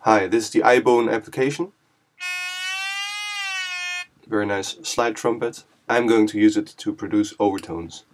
Hi, this is the iBone application. Very nice slide trumpet. I'm going to use it to produce overtones.